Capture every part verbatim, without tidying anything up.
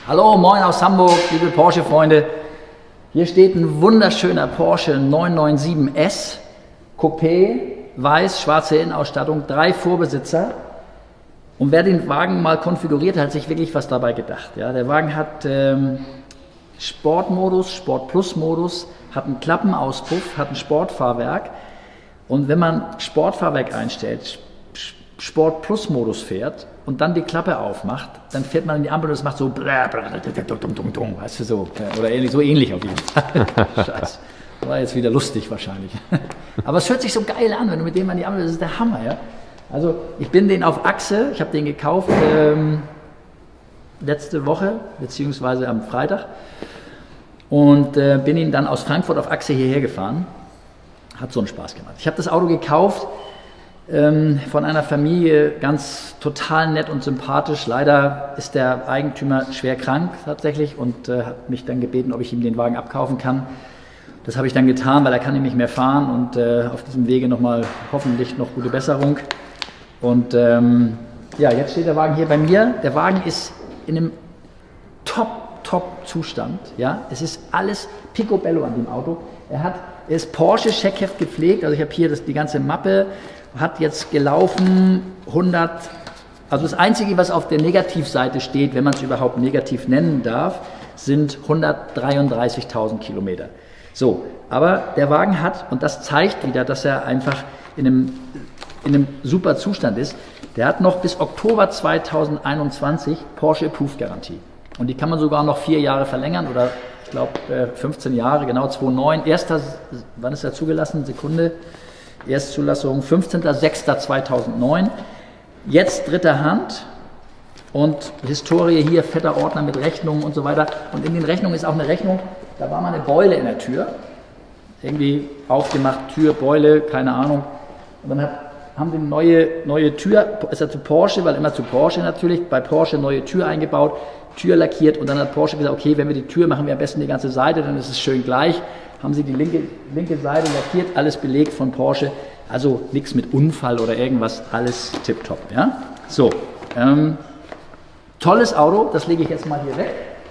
Hallo, moin aus Hamburg, liebe Porsche-Freunde. Hier steht ein wunderschöner Porsche neun neun sieben S, Coupé, weiß, schwarze Innenausstattung, drei Vorbesitzer. Und wer den Wagen mal konfiguriert hat, hat sich wirklich was dabei gedacht. Ja, der Wagen hat ähm, Sportmodus, Sport Plus Modus, hat einen Klappenauspuff, hat ein Sportfahrwerk. Und wenn man Sportfahrwerk einstellt, Sport Plus Modus fährt und dann die Klappe aufmacht, dann fährt man in die Ampel und es macht so, weißt du, so, oder ähnlich, so ähnlich auf jeden Fall. Scheiße. War jetzt wieder lustig wahrscheinlich. Aber es hört sich so geil an, wenn du mit dem an die Ampel, das ist der Hammer, ja. Also ich bin den auf Achse, ich habe den gekauft ähm, letzte Woche, beziehungsweise am Freitag und äh, bin ihn dann aus Frankfurt auf Achse hierher gefahren. Hat so einen Spaß gemacht. Ich habe das Auto gekauft ähm, von einer Familie, ganz total nett und sympathisch. Leider ist der Eigentümer schwer krank tatsächlich und äh, hat mich dann gebeten, ob ich ihm den Wagen abkaufen kann. Das habe ich dann getan, weil er kann ihn nicht mehr fahren und äh, auf diesem Wege nochmal hoffentlich noch gute Besserung. Und ähm, ja, jetzt steht der Wagen hier bei mir. Der Wagen ist in einem top, top Zustand. Ja? Es ist alles picobello an dem Auto. Er hat, er ist Porsche Checkheft gepflegt. Also ich habe hier das, die ganze Mappe. Hat jetzt gelaufen hundert. Also das Einzige, was auf der Negativseite steht, wenn man es überhaupt negativ nennen darf, sind hundertdreiunddreißigtausend Kilometer. So, aber der Wagen hat, und das zeigt wieder, dass er einfach in einem in einem super Zustand ist, der hat noch bis Oktober zweitausendeinundzwanzig Porsche Approved Garantie. Und die kann man sogar noch vier Jahre verlängern oder ich glaube fünfzehn Jahre, genau zwei Komma neun. Erster, wann ist er zugelassen? Sekunde. Erstzulassung fünfzehnter sechster zweitausendneun. Jetzt dritter Hand und Historie hier, fetter Ordner mit Rechnungen und so weiter. Und in den Rechnungen ist auch eine Rechnung, da war mal eine Beule in der Tür. Irgendwie aufgemacht, Tür, Beule, keine Ahnung. Und dann hat haben die eine neue, neue Tür, ist ja zu Porsche, weil immer zu Porsche natürlich, bei Porsche neue Tür eingebaut, Tür lackiert und dann hat Porsche gesagt, okay, wenn wir die Tür machen, wir am besten die ganze Seite, dann ist es schön gleich. Haben sie die linke, linke Seite lackiert, alles belegt von Porsche, also nichts mit Unfall oder irgendwas, alles tipptopp. Ja? So, ähm, tolles Auto, das lege ich jetzt mal hier weg.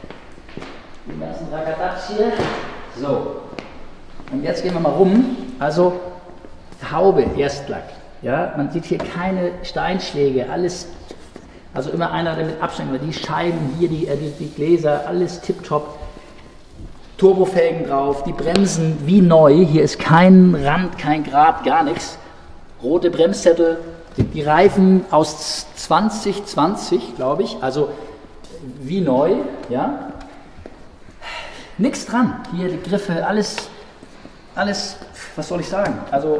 Den ganzen Ragadatsch hier. So, und jetzt gehen wir mal rum, also Haube, Erstlack. Ja, man sieht hier keine Steinschläge, alles, also immer einer, der mit Abstand, die Scheiben hier, die, die, die Gläser, alles tipptopp. Turbofelgen drauf, die Bremsen wie neu, hier ist kein Rand, kein Grat, gar nichts. Rote Bremssättel, die, die Reifen aus zwanzig zwanzig, glaube ich, also wie neu, ja. Nichts dran, hier die Griffe, alles, alles, was soll ich sagen, also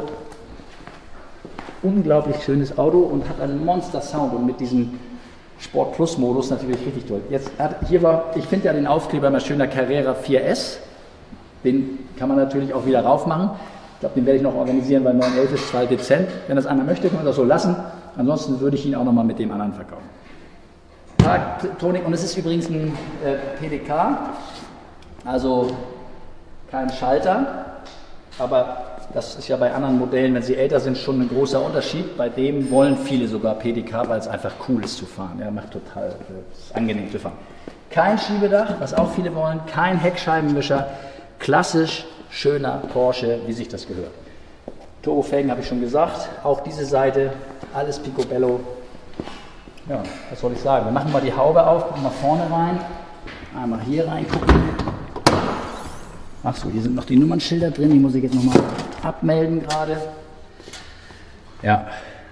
unglaublich schönes Auto und hat einen Monster-Sound und mit diesem Sport Plus Modus natürlich richtig toll. Jetzt hat, hier war, ich finde ja den Aufkleber mal schöner Carrera vier S, den kann man natürlich auch wieder rauf machen. Ich glaube, den werde ich noch organisieren, weil neun elf ist zwar dezent. Wenn das einer möchte, kann man das so lassen. Ansonsten würde ich ihn auch noch mal mit dem anderen verkaufen. Parktonik, und es ist übrigens ein äh, P D K, also kein Schalter, aber das ist ja bei anderen Modellen, wenn sie älter sind, schon ein großer Unterschied. Bei dem wollen viele sogar P D K, weil es einfach cool ist zu fahren. Ja, macht total, ist angenehm zu fahren. Kein Schiebedach, was auch viele wollen, kein Heckscheibenwischer. Klassisch, schöner Porsche, wie sich das gehört. Turbofelgen habe ich schon gesagt, auch diese Seite, alles picobello. Ja, was soll ich sagen? Wir machen mal die Haube auf, gucken mal vorne rein, einmal hier reingucken. Achso, hier sind noch die Nummernschilder drin, die muss ich jetzt nochmal abmelden gerade. Ja.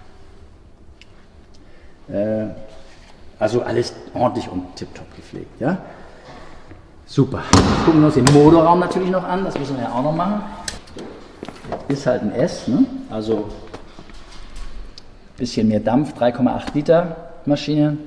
Äh, also alles ordentlich und tipptopp gepflegt, ja. Super. Jetzt gucken wir uns den Motorraum natürlich noch an, das müssen wir ja auch noch machen. Ist halt ein S, ne? Also ein bisschen mehr Dampf, drei Komma acht Liter Maschine.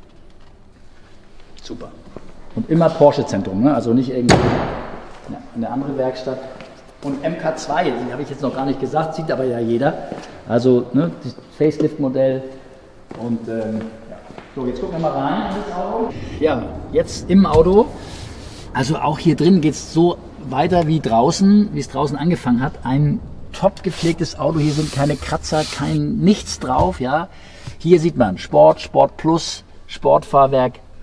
Super. Und immer Porsche-Zentrum, ne? Also nicht irgendwie eine andere Werkstatt. Und M K zwei, die habe ich jetzt noch gar nicht gesagt, sieht aber ja jeder. Also ne, das Facelift-Modell. Und ähm, ja. So, jetzt gucken wir mal rein in das Auto. Ja, jetzt im Auto. Also auch hier drin geht es so weiter wie draußen, wie es draußen angefangen hat. Ein top gepflegtes Auto. Hier sind keine Kratzer, kein nichts drauf. Ja, hier sieht man Sport, Sport Plus, Sportfahrwerk,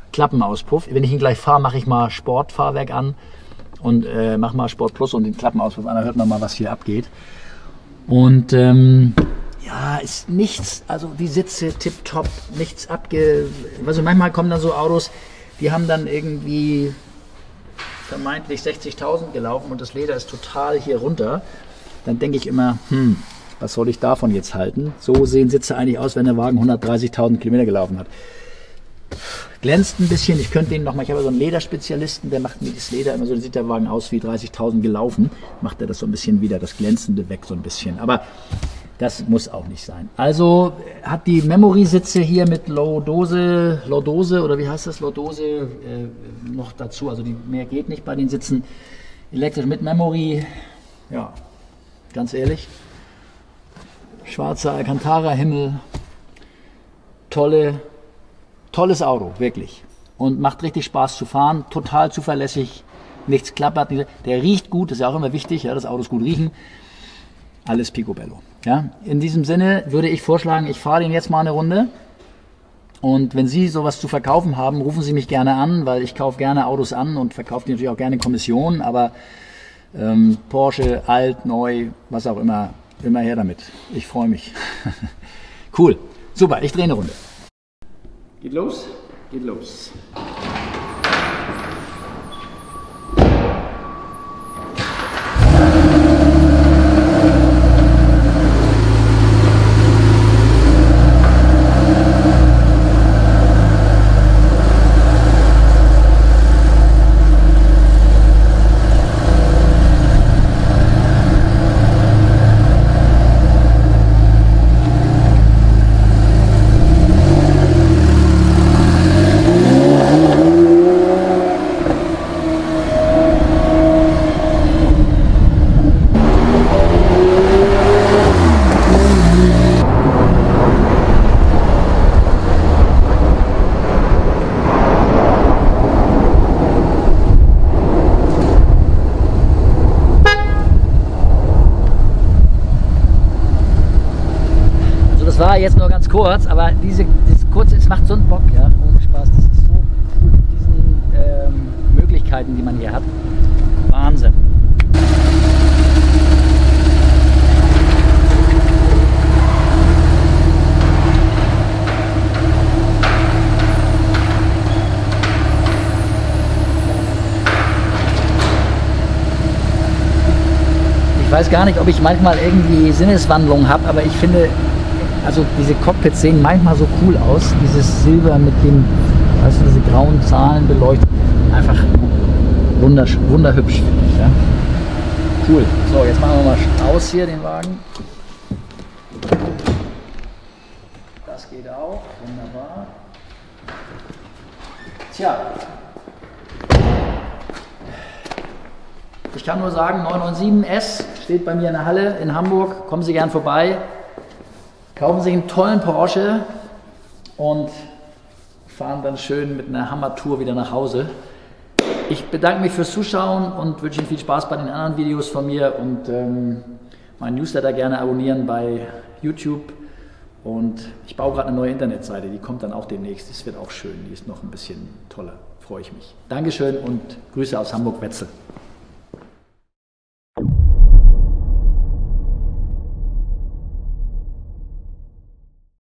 Klappenauspuff. Wenn ich ihn gleich fahre, mache ich mal Sportfahrwerk an und äh, mache mal Sport Plus und den Klappenauspuff an. Da hört man mal, was hier abgeht. Und ähm, ja, ist nichts, also die Sitze tipptopp, nichts abge... Also manchmal kommen dann so Autos, die haben dann irgendwie vermeintlich sechzigtausend gelaufen und das Leder ist total hier runter. Dann denke ich immer, hm, was soll ich davon jetzt halten? So sehen Sitze eigentlich aus, wenn der Wagen hundertdreißigtausend Kilometer gelaufen hat. Glänzt ein bisschen, ich könnte den nochmal, ich habe so einen Lederspezialisten, der macht mir das Leder immer so, dann sieht der Wagen aus wie dreißigtausend gelaufen. Macht er das so ein bisschen wieder, das Glänzende weg so ein bisschen. Aber das muss auch nicht sein. Also hat die Memory-Sitze hier mit Lordose, Lordose oder wie heißt das, Lordose äh, noch dazu. Also die, mehr geht nicht bei den Sitzen. Elektrisch mit Memory, ja, ganz ehrlich. Schwarzer Alcantara-Himmel, tolle, tolles Auto, wirklich. Und macht richtig Spaß zu fahren, total zuverlässig, nichts klappert. Der riecht gut, das ist ja auch immer wichtig, ja, dass Autos gut riechen. Alles picobello. Ja. In diesem Sinne würde ich vorschlagen, ich fahre den jetzt mal eine Runde. Und wenn Sie sowas zu verkaufen haben, rufen Sie mich gerne an, weil ich kaufe gerne Autos an und verkaufe die natürlich auch gerne in Kommission. Aber ähm, Porsche, alt, neu, was auch immer, immer her damit. Ich freue mich. Cool. Super, ich drehe eine Runde. Geht los? Geht los. War jetzt nur ganz kurz, aber diese, dieses kurze, es macht so einen Bock, ja, ohne Spaß. Das ist so cool mit diesen ähm, Möglichkeiten, die man hier hat. Wahnsinn. Ich weiß gar nicht, ob ich manchmal irgendwie Sinneswandlung habe, aber ich finde, also diese Cockpits sehen manchmal so cool aus, dieses Silber mit dem, weißt du, diese grauen Zahlen beleuchtet, einfach wundersch wunderhübsch, finde ich, ja. Cool. So, jetzt machen wir mal aus hier den Wagen. Das geht auch, wunderbar. Tja, ich kann nur sagen, neun neun sieben S steht bei mir in der Halle in Hamburg, kommen Sie gern vorbei. Kaufen sich einen tollen Porsche und fahren dann schön mit einer Hammer-Tour wieder nach Hause. Ich bedanke mich fürs Zuschauen und wünsche Ihnen viel Spaß bei den anderen Videos von mir und ähm, meinen Newsletter gerne abonnieren bei YouTube. Und ich baue gerade eine neue Internetseite, die kommt dann auch demnächst. Das wird auch schön, die ist noch ein bisschen toller, freue ich mich. Dankeschön und Grüße aus Hamburg-Wetzel.